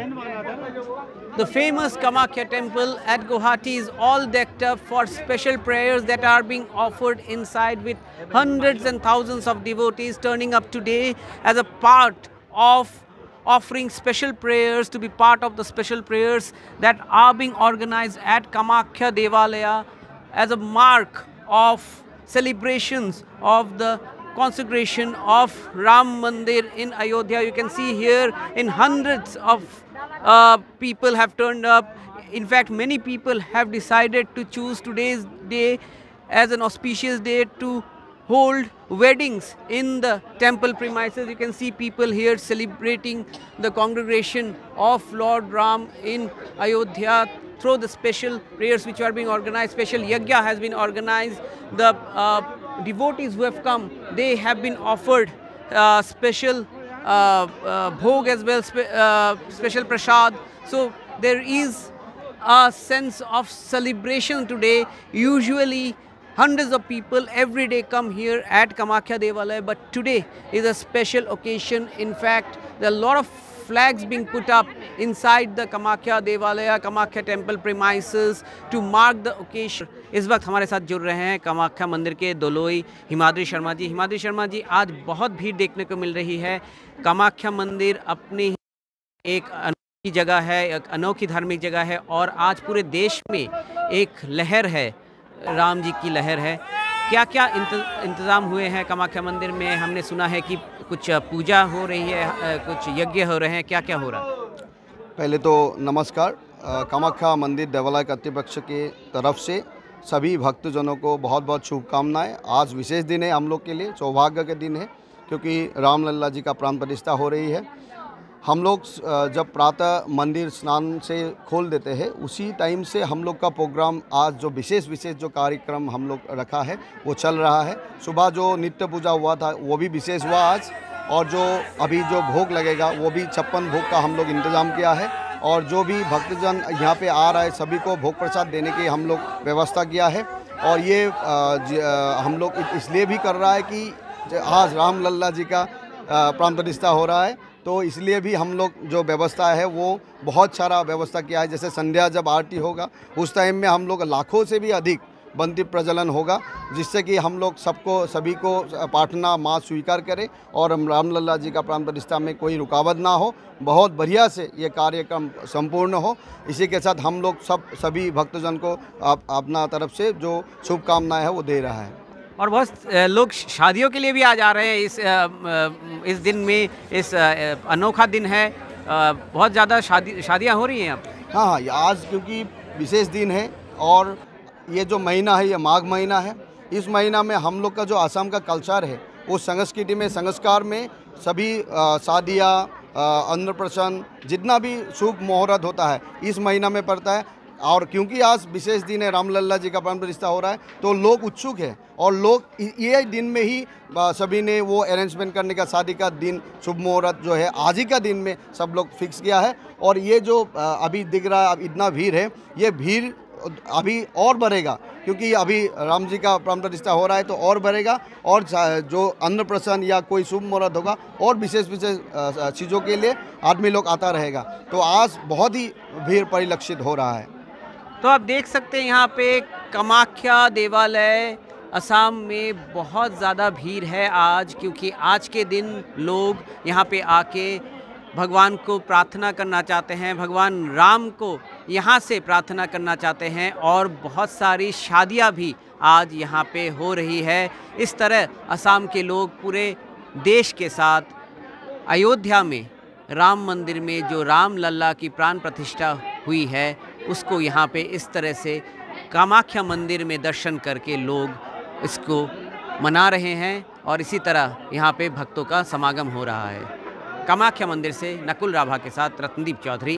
The famous Kamakhya temple at Guwahati is all decked up for special prayers that are being offered inside, with hundreds and thousands of devotees turning up today as a part of offering special prayers, to be part of the special prayers that are being organized at Kamakhya Devalaya as a mark of celebrations of the consecration of Ram Mandir in Ayodhya. You can see here in hundreds of people have turned up. In fact, many people have decided to choose today's day as an auspicious day to hold weddings in the temple premises. You can see people here celebrating the congregation of Lord Ram in Ayodhya through the special prayers which are being organized. Special yajna has been organized. The devotees who have come, they have been offered special bhog as well, special prasad. So there is a sense of celebration today. Usually hundreds of people every day come here at Kamakhya Devalaya, but today is a special occasion. In fact, there are a lot of flags being put up inside the Kamakhya Devalaya, Kamakhya temple premises to mark the occasion. इस वक्त हमारे साथ जुड़ रहे हैं कामाख्या मंदिर के दोलोई हिमाद्री शर्मा जी। हिमाद्री शर्मा जी, आज बहुत भीड़ देखने को मिल रही है। कामाख्या मंदिर अपनी एक अनोखी जगह है, एक अनोखी धार्मिक जगह है और आज पूरे देश में एक लहर है, राम जी की लहर है। क्या क्या इंतज़ाम हुए हैं कामाख्या मंदिर में? हमने सुना है कि कुछ पूजा हो रही है, कुछ यज्ञ हो रहे हैं, क्या क्या हो रहा है? पहले तो नमस्कार। कामाख्या मंदिर देवालय कर्तृपक्ष के तरफ से सभी भक्तजनों को बहुत बहुत शुभकामनाएं। आज विशेष दिन है हम लोग के लिए, सौभाग्य के दिन है, क्योंकि रामलल्ला जी का प्राण प्रतिष्ठा हो रही है। हम लोग जब प्रातः मंदिर स्नान से खोल देते हैं, उसी टाइम से हम लोग का प्रोग्राम आज जो विशेष जो कार्यक्रम हम लोग रखा है वो चल रहा है। सुबह जो नित्य पूजा हुआ था वो भी विशेष हुआ आज, और जो अभी जो भोग लगेगा वो भी 56 भोग का हम लोग इंतज़ाम किया है। और जो भी भक्तजन यहाँ पे आ रहा है सभी को भोग प्रसाद देने की हम लोग व्यवस्था किया है। और ये हम लोग इसलिए भी कर रहा है कि आज रामलल्ला जी का प्राण प्रतिष्ठा हो रहा है, तो इसलिए भी हम लोग जो व्यवस्था है वो बहुत सारा व्यवस्था किया है। जैसे संध्या जब आरती होगा उस टाइम में हम लोग लाखों से भी अधिक बंती प्रज्वलन होगा, जिससे कि हम लोग सभी को प्रार्थना माँ स्वीकार करें और रामलल्ला जी का प्राण प्रतिष्ठा में कोई रुकावट ना हो, बहुत बढ़िया से ये कार्यक्रम संपूर्ण हो। इसी के साथ हम लोग सभी भक्तजन को अपना तरफ से जो शुभकामनाएं है वो दे रहा है। और बहुत लोग शादियों के लिए भी आ जा रहे हैं इस दिन में। इस अनोखा दिन है, बहुत ज़्यादा शादियाँ हो रही हैं अब। हाँ, आज क्योंकि विशेष दिन है और ये जो महीना है ये माघ महीना है। इस महीना में हम लोग का जो असम का कल्चर है वो संस्कृति में, संस्कार में सभी शादियाँ, अन्नप्राशन, जितना भी शुभ मुहूर्त होता है इस महीना में पड़ता है। और क्योंकि आज विशेष दिन है, रामलल्ला जी का प्राण प्रतिष्ठा हो रहा है, तो लोग उत्सुक हैं और लोग ये दिन में ही सभी ने वो अरेंजमेंट करने का, शादी का दिन, शुभ मुहूर्त जो है आज ही का दिन में सब लोग फिक्स किया है। और ये जो अभी दिख रहा है, अब इतना भीड़ है, ये भीड़ अभी और बढ़ेगा, क्योंकि अभी राम जी का प्राण प्रतिष्ठा हो रहा है तो और बढ़ेगा। और जो अन्नप्राशन या कोई शुभ मुहूर्त होगा और विशेष चीज़ों के लिए आदमी लोग आता रहेगा, तो आज बहुत ही भीड़ परिलक्षित हो रहा है। तो आप देख सकते हैं यहाँ पे कामाख्या देवालय असम में बहुत ज़्यादा भीड़ है आज, क्योंकि आज के दिन लोग यहाँ पे आके भगवान को प्रार्थना करना चाहते हैं, भगवान राम को यहाँ से प्रार्थना करना चाहते हैं। और बहुत सारी शादियाँ भी आज यहाँ पे हो रही है। इस तरह असम के लोग पूरे देश के साथ अयोध्या में राम मंदिर में जो रामलल्ला की प्राण प्रतिष्ठा हुई है उसको यहाँ पे इस तरह से कामाख्या मंदिर में दर्शन करके लोग इसको मना रहे हैं। और इसी तरह यहाँ पे भक्तों का समागम हो रहा है। कामाख्या मंदिर से नकुल राभा के साथ रत्नदीप चौधरी।